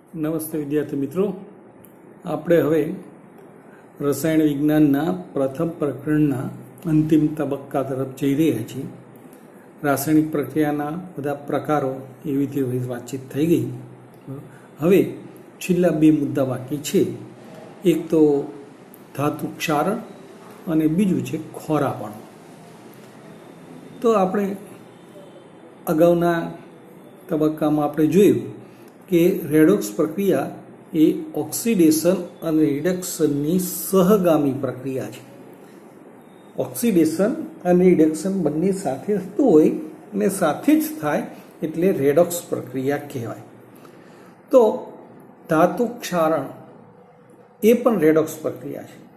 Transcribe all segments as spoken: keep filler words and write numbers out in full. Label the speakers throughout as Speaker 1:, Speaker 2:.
Speaker 1: નમસ્તે વિદ્યાર્થી મિત્રો, આપણે હવે રસાયણ વિજ્ઞાનના પ્રથમ પ્રકરણના અંતિમ તબક્કા તરફ જઈ રહ્યા છીએ. રાસાયણિક પ્રક્રિયાના બધા પ્રકારો એવી રીતે વાતચીત થઈ ગઈ. હવે છેલ્લા બે મુદ્દા બાકી છે. એક તો ધાતુ ક્ષારણ અને બીજું છે ખોરાપણું. તો આપણે અગાઉના તબક્કામાં આપણે જોયું કે રેડોક્સ પ્રક્રિયા એ ઓક્સિડેશન અને રિડક્શનની સહગામી પ્રક્રિયા છે. ઓક્સિડેશન અને રિડક્શન બંને સાથે થતું હોય અને સાથે જ થાય એટલે રેડોક્સ પ્રક્રિયા કહેવાય. તો ધાતુ ક્ષારણ એ પણ રેડોક્સ પ્રક્રિયા છે.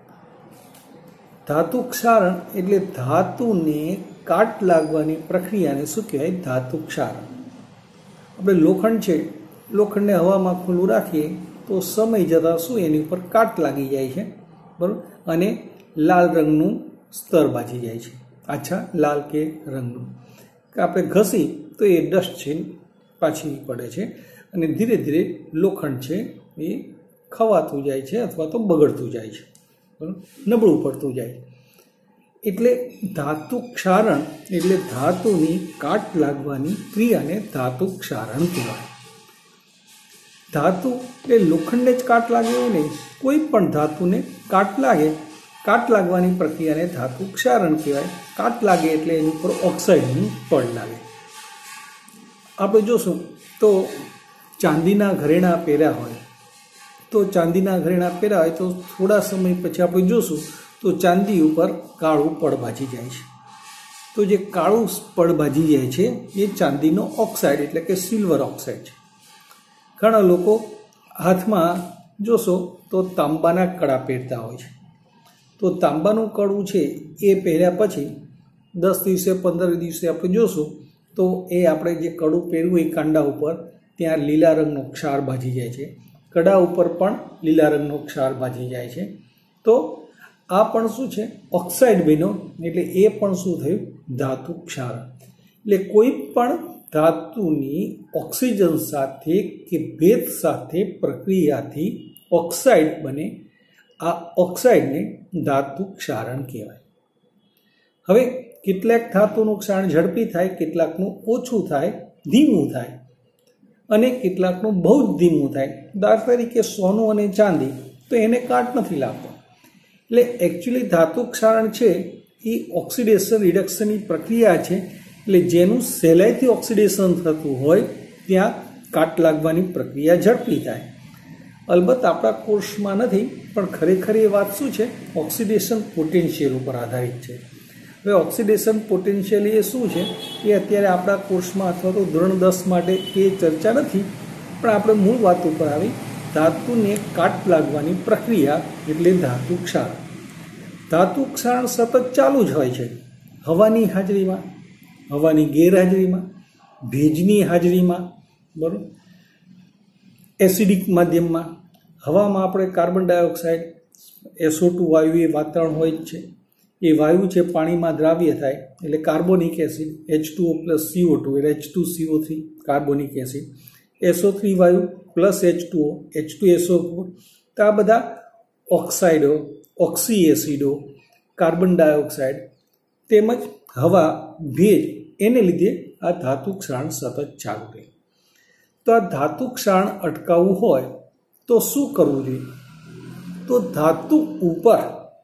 Speaker 1: ધાતુ ક્ષારણ એટલે ધાતુને કાટ લાગવાની પ્રક્રિયાને શું કહેવાય? ધાતુ ક્ષારણ. આપણે લોખંડ છે, લોખંડને હવામાં ખુલ્લું રાખીએ તો સમય જતાં શું એની ઉપર કાટ લાગી જાય છે, બરાબર, અને લાલ રંગનું સ્તર બાજી જાય છે, આછા લાલ કે રંગનું. આપણે ઘસી તો એ ડસ્ટ છે પાછી પડે છે અને ધીરે ધીરે લોખંડ છે એ ખવાતું જાય છે અથવા તો બગડતું જાય છે, બરાબર, નબળું પડતું જાય. એટલે ધાતુ ક્ષારણ એટલે ધાતુની કાટ લાગવાની ક્રિયાને ધાતુ ક્ષારણ કહેવાય. ધાતુ એટલે લોખંડને જ કાટ લાગે એવું નહીં, કોઈ પણ ધાતુને કાટ લાગે, કાટ લાગવાની પ્રક્રિયાને ધાતુ ક્ષારણ કહેવાય. કાટ લાગે એટલે એની ઉપર ઓક્સાઇડનું પડ લાગે. આપણે જોશું તો ચાંદીના ઘરેણાં પહેર્યા હોય તો ચાંદીના ઘરેણાં પહેર્યા હોય તો થોડા સમય પછી આપણે જોશું તો ચાંદી ઉપર કાળું પડ બાજી જાય છે. તો જે કાળું પડ બાજી જાય છે એ ચાંદીનો ઓક્સાઇડ એટલે કે સિલ્વર ઓક્સાઇડ છે. ઘણા લોકો હાથમાં જોશો તો તાંબાના કડા પહેરતા હોય છે. તો તાંબાનું કડું છે એ પહેર્યા પછી દસ દિવસે પંદર દિવસે આપણે જોશું તો એ આપણે જે કડું પહેરવું એ કાંડા ઉપર ત્યાં લીલા રંગનો ક્ષાર બાજી જાય છે. કડા ઉપર પણ લીલા રંગનો ક્ષાર બાજી જાય છે. તો આ પણ શું છે? ઓક્સાઇડ બન્યો એટલે એ પણ શું થયું? ધાતુ ક્ષારણ. એટલે કોઈ પણ ધાતુની ઓક્સિજન સાથે કે ભેદ સાથે પ્રક્રિયાથી ઓક્સાઇડ બને, આ ઓક્સાઇડને ધાતુ ક્ષારણ કહેવાય. હવે કેટલાક ધાતુનું ક્ષારણ ઝડપી થાય, કેટલાકનું ઓછું થાય, ધીમું થાય અને કેટલાકનું બહુ જ ધીમું થાય. દાખલા તરીકે સોનું અને ચાંદી, તો એને કાટ નથી લાગતો. એટલે એકચ્યુઅલી ધાતુ ક્ષારણ છે એ ઓક્સિડેશન રિડક્શનની પ્રક્રિયા છે. એટલે જેનું સહેલાઈથી ઓક્સિડેશન થતું હોય ત્યાં કાટ લાગવાની પ્રક્રિયા ઝડપી થાય. અલબત્ત આપણા કોર્સમાં નથી, પણ ખરેખર એ વાત શું છે? ઓક્સિડેશન પોટેન્શિયલ ઉપર આધારિત છે. હવે ઓક્સિડેશન પોટેન્શિયલ એ શું છે એ અત્યારે આપણા કોર્સમાં અથવા તો ધોરણ દસ માટે એ ચર્ચા નથી, પણ આપણે મૂળ વાત ઉપર આવી. ધાતુને કાટ લાગવાની પ્રક્રિયા એટલે ધાતુ ક્ષારણ. ધાતુ ક્ષારણ સતત ચાલુ જ હોય છે. હવાની હાજરીમાં, હવાની ગેરહાજરીમાં, ભેજની હાજરીમાં, બરાબર, એસિડિક માધ્યમમાં. હવામાં આપણે કાર્બન ડાયોક્સાઇડ, એસઓ ટુ વાયુ એ વાતાવરણ હોય જ છે. એ વાયુ છે પાણીમાં દ્રાવ્ય થાય એટલે carbonic acid, H two O plus CO two એટલે H two CO three carbonic acid, SO three વાયુ plus H two O, H two SO four. તો આ બધા ઓક્સાઇડો, ઓક્સી એસિડો, કાર્બન ડાયોક્સાઇડ તેમજ હવા, ભેજ, એને લીધે આ ધાતુ ક્ષારણ સતત ચાલુ રહે. તો આ ધાતુ ક્ષારણ અટકાવવું હોય તો શું કરવું જોઈએ? તો ધાતુ ઉપર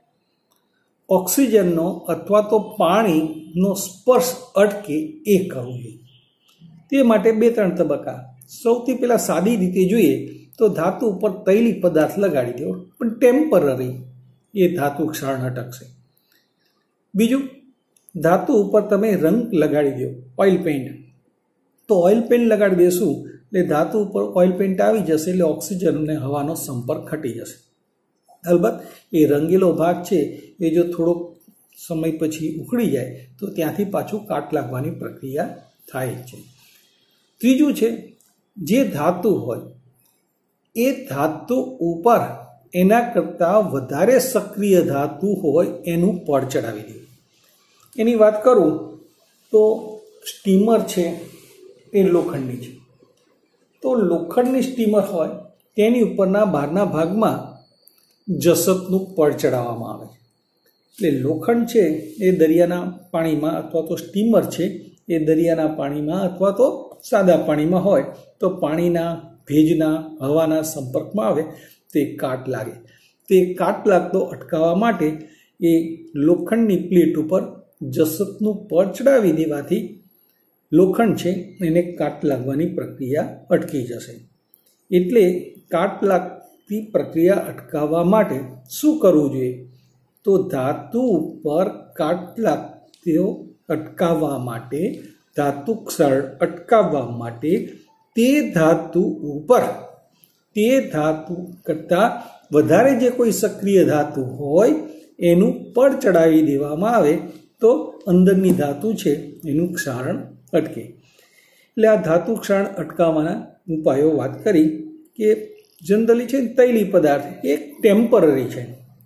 Speaker 1: ઓક્સિજનનો અથવા તો પાણીનો સ્પર્શ અટકે એ કરવું જોઈએ. તે માટે બે ત્રણ તબક્કા. સૌથી પહેલાં સાદી રીતે જોઈએ તો ધાતુ ઉપર તૈલી પદાર્થ લગાડી દેવો, પણ ટેમ્પરરી, એ ધાતુ ક્ષારણ અટકશે. બીજું, ધાતુ ઉપર તમે રંગ લગાડી દો, ઓઇલ પેઇન્ટ. તો ઓઇલ પેઇન્ટ લગાડી દેશું એટલે ધાતુ ઉપર ઓઇલ પેઇન્ટ આવી જશે એટલે ઓક્સિજન અને હવાનો સંપર્ક ઘટી જશે. અલબત્ત એ રંગેલો ભાગ છે એ જો થોડોક સમય પછી ઉખડી જાય તો ત્યાંથી પાછું કાટ લાગવાની પ્રક્રિયા થાય છે. ત્રીજું છે, જે ધાતુ હોય એ ધાતુ ઉપર એના કરતાં વધારે સક્રિય ધાતુ હોય એનું પડ ચડાવી દેવું. એની વાત કરું તો સ્ટીમર છે એ લોખંડની છે. તો લોખંડની સ્ટીમર હોય તેની ઉપરના બહારના ભાગમાં જસતનું પડ ચડાવવામાં આવે છે। એટલે લોખંડ છે એ દરિયાના પાણીમાં અથવા તો સ્ટીમર છે એ દરિયાના પાણીમાં અથવા તો સાદા પાણીમાં હોય તો પાણીના ભેજના હવાના સંપર્કમાં આવે તો એ કાટ લાગે। તે કાટ લાગતો અટકાવવા માટે એ લોખંડની પ્લેટ ઉપર જસતનું પડ ચડાવી દેવાથી લોખંડ છે એને કાટ લાગવાની પ્રક્રિયા અટકી જશે। એટલે કાટ લાગતી પ્રક્રિયા અટકાવવા માટે શું કરવું જોઈએ? તો ધાતુ ઉપર કાટ લાગતો અટકાવવા માટે, ધાતુ ક્ષાર અટકાવવા માટે તે ધાતુ ઉપર તે ધાતુ કરતાં વધારે જે કોઈ સક્રિય ધાતુ હોય એનું પડ ચડાવી દેવામાં આવે તો અંદરની ધાતુ છે એનું ક્ષારણ અટકે। એટલે આ ધાતુ ક્ષારણ અટકાવવાના ઉપાયો વાત કરી કે જનરલી છે તૈલી પદાર્થ એક ટેમ્પરરી છે,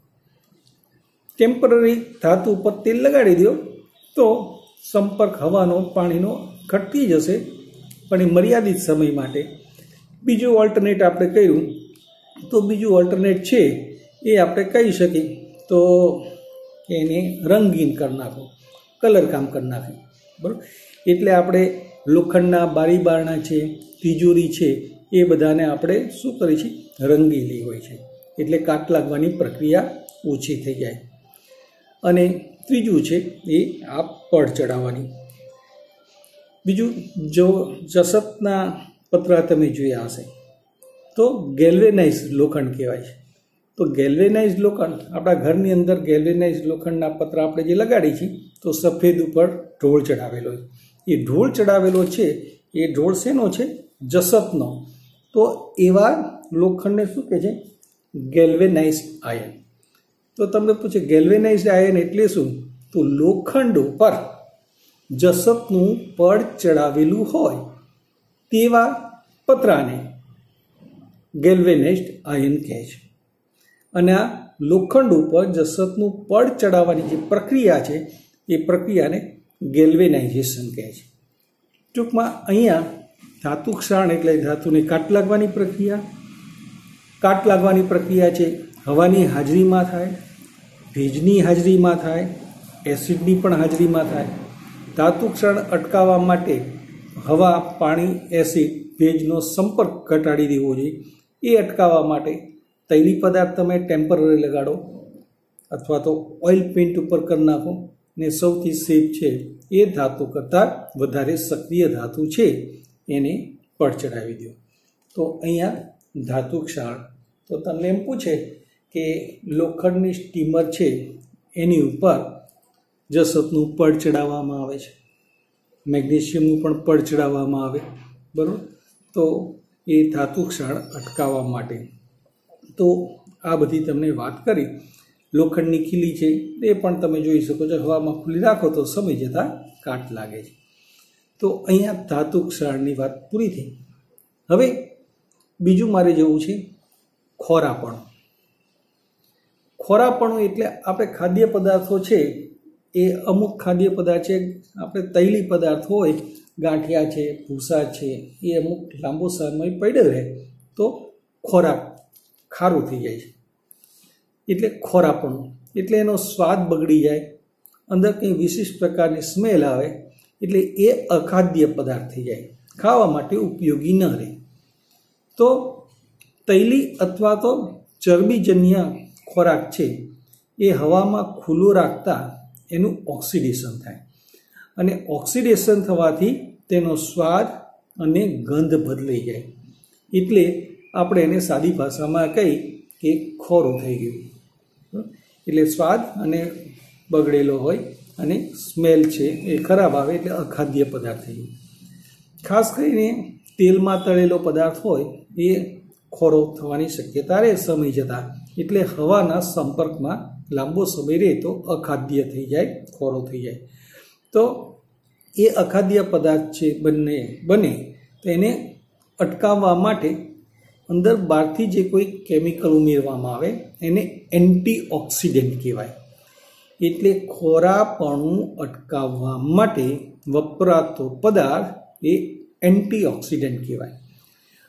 Speaker 1: ટેમ્પરરી ધાતુ ઉપર તેલ લગાડી દો તો સંપર્ક હવાનો પાણીનો ઘટી જશે, પણ એ મર્યાદિત સમય માટે। બીજું ઓલ્ટરનેટ આપણે કર્યું તો બીજું ઓલ્ટરનેટ છે એ આપણે કહી શકીએ તો એને રંગીન કરી નાખો, કલર કામ કરી નાખે, બરાબર। એટલે આપણે લોખંડના બારી બારણા છે, તિજોરી છે એ બધાને આપણે શું કરીએ છીએ? રંગેલી હોય છે, એટલે કાટ લાગવાની પ્રક્રિયા ઓછી થઈ જાય। અને ત્રીજું છે એ આ પડ ચડાવવાની। બીજું, જો જસતના પતરા તમે જોયા હશે તો ગેલ્વેનાઇઝ લોખંડ કહેવાય છે। તો ગેલ્વેનાઇઝ લોખંડ આપણા ઘરની અંદર ગેલ્વેનાઇઝ લોખંડના પતરા આપણે જે લગાડી છીએ તો સફેદ ઉપર ઢોળ ચડાવેલો છે, એ ઢોળ ચડાવેલો છે એ ઢોળ શેનો છે? જસતનો। તો એવા લોખંડને શું કહે છે? Galvanise iron. તો તમને પૂછે ગેલ્વેનાઇઝ આયન એટલે શું? તો લોખંડ ઉપર જસતનું પડ ચડાવેલું હોય તેવા પતરાને ગેલ્વેનાઇઝ્ડ આયન કહે છે। અને આ લોખંડ ઉપર જસતનું પડ ચડાવવાની જે પ્રક્રિયા છે એ પ્રક્રિયાને ગેલ્વેનાઇઝેશન કહે છે। ટૂંકમાં અહીંયા ધાતુ ક્ષારણ એટલે ધાતુને કાટ લાગવાની પ્રક્રિયા, કાટ લાગવાની પ્રક્રિયા છે હવાની હાજરીમાં થાય, ભેજની હાજરીમાં થાય, એસિડની પણ હાજરીમાં થાય। ધાતુ ક્ષારણ અટકાવવા માટે હવા, પાણી, એસિડ, ભેજનો સંપર્ક ઘટાડી દેવો જોઈએ। એ અટકાવવા માટે તૈલી પદાર્થ તમે ટેમ્પરરી લગાડો અથવા તો ઓઇલ પેઇન્ટ ઉપર કરી નાખો, ને સૌથી સેફ છે એ ધાતુ કરતાં વધારે સક્રિય ધાતુ છે એને પડ ચડાવી દો। તો અહીંયા ધાતુ ક્ષારણ, તો તમને એમ પૂછે કે લોખંડની સ્ટીમર છે એની ઉપર જસતનું પડ ચડાવવામાં આવે છે, મેગ્નેશિયમનું પણ પડ ચડાવવામાં આવે, બરાબર। તો એ ધાતુ ક્ષારણ અટકાવવા માટે તો આ બધી તમને વાત કરી। લોખંડની ખીલી છે એ પણ તમે જોઈ શકો છો, હવામાં ખુલ્લી રાખો તો સમય જતાં કાટ લાગે છે। તો અહીંયા ધાતુ ક્ષારણની વાત પૂરી થઈ। હવે બીજું મારે જવું છે ખોરાપણું। ખોરાપણું એટલે આપણે ખાદ્ય પદાર્થો છે એ અમુક ખાદ્ય પદાર્થ છે, આપણે તૈલી પદાર્થ હોય, ગાંઠિયા છે, ભૂસા છે, એ અમુક લાંબો સમય પડ્યો રહે તો ખોરાક ખારું થઈ જાય છે, એટલે ખોરાપણું। એટલે એનો સ્વાદ બગડી જાય, અંદર કંઈ વિશિષ્ટ પ્રકારની સ્મેલ આવે, એટલે એ અખાદ્ય પદાર્થ થઈ જાય, ખાવા માટે ઉપયોગી ન રહે। તો તૈલી અથવા તો ચરબીજન્ય ખોરાક છે એ હવામાં ખુલ્લું રાખતા એનું ઓક્સિડેશન થાય, અને ઓક્સિડેશન થવાથી તેનો સ્વાદ અને ગંધ બદલાઈ જાય, એટલે આપણે એને સાદી ભાષામાં કહી કે ખોરું થઈ ગયું। એટલે સ્વાદ અને બગડેલો હોય અને સ્મેલ છે એ ખરાબ આવે, એટલે અખાદ્ય પદાર્થ થઈ ગયો। ખાસ કરીને તેલમાં તળેલો પદાર્થ હોય એ ખોરો થવાની શક્યતા રહે સમય જતાં, એટલે હવાના સંપર્કમાં લાંબો સમય રહે તો અખાદ્ય થઈ જાય, ખોરો થઈ જાય। તો એ અખાદ્ય પદાર્થ છે બંને બને તો એને અટકાવવા માટે અંદર બહારથી જે કોઈ કેમિકલ ઉમેરવામાં આવે એને એન્ટીઓક્સિડન્ટ કહેવાય। એટલે ખોરાપણું અટકાવવા માટે વપરાતો પદાર્થ એ એન્ટીઓક્સિડન્ટ કહેવાય।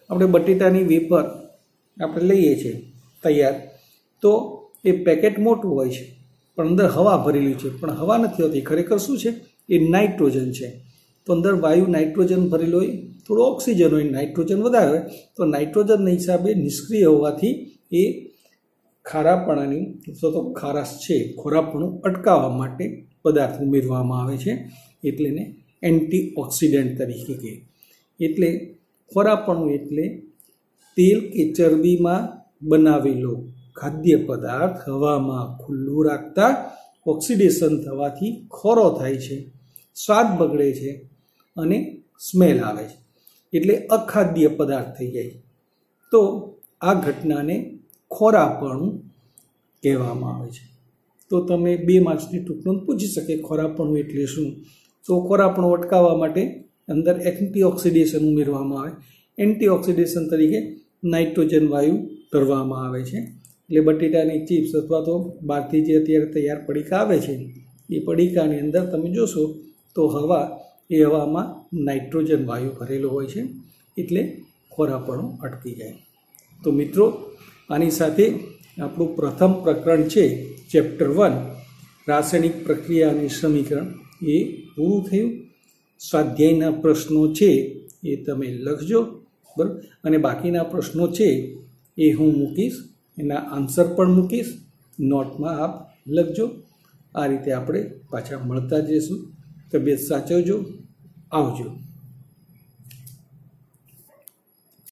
Speaker 1: આપણે બટેટાની વેફર આપણે લઈએ છીએ તૈયાર, તો એ પેકેટ મોટું હોય છે પણ અંદર હવા ભરેલી છે, પણ હવા નથી હોતી, ખરેખર શું છે એ નાઇટ્રોજન છે. તો અંદર વાયુ નાઇટ્રોજન ભરેલો હોય, થોડો ઓક્સિજન હોય, નાઇટ્રોજન વધારે હોય, તો નાઇટ્રોજનના હિસાબે નિષ્ક્રિય હોવાથી એ ખારાપણાની અથવા તો ખારાશ છે ખોરાપણું અટકાવવા માટે પદાર્થ ઉમેરવામાં આવે છે, એટલે એને એન્ટીઓક્સિડન્ટ તરીકે કહે. એટલે ખોરાપણું એટલે તેલ કે ચરબીમાં બનાવેલો ખાદ્ય પદાર્થ હવામાં ખુલ્લું રાખતા ઓક્સિડેશન થવાથી ખોરો થાય છે, સ્વાદ બગડે છે અને સ્મેલ આવે છે, એટલે અખાદ્ય પદાર્થ થઈ જાય. તો આ ઘટનાને ખોરાપણું કહેવામાં આવે છે. તો તમે બે માર્ક્સની ટૂંકમાં પૂછી શકે ખોરાપણું એટલે શું? તો ખોરાપણું અટકાવવા માટે અંદર એન્ટીઓક્સિડેશન ઉમેરવામાં આવે, એન્ટીઓક્સિડેશન તરીકે નાઇટ્રોજન વાયુ કરવામાં આવે છે. એટલે બટેટાની ચિપ્સ અથવા તો બહારથી જે અત્યારે તૈયાર પડીકા આવે છે એ પડીકાની અંદર તમે જોશો તો હવા એ હવામાં નાઇટ્રોજન વાયુ ભરેલો હોય છે, એટલે ખોરાપણું અટકી જાય. તો મિત્રો, આની સાથે આપણું પ્રથમ પ્રકરણ છે ચેપ્ટર વન રાસાયણિક પ્રક્રિયા અને સમીકરણ એ પૂરું થયું. સ્વાધ્યાયના પ્રશ્નો છે એ તમે લખજો, બરાબર, અને બાકીના પ્રશ્નો છે એ હું મૂકીશ, એના આન્સર પણ મૂકીશ, નોટમાં આપ લખજો. આ રીતે આપણે પાછા મળતા જઈશું. તબિયત સાચવજો. આવજો.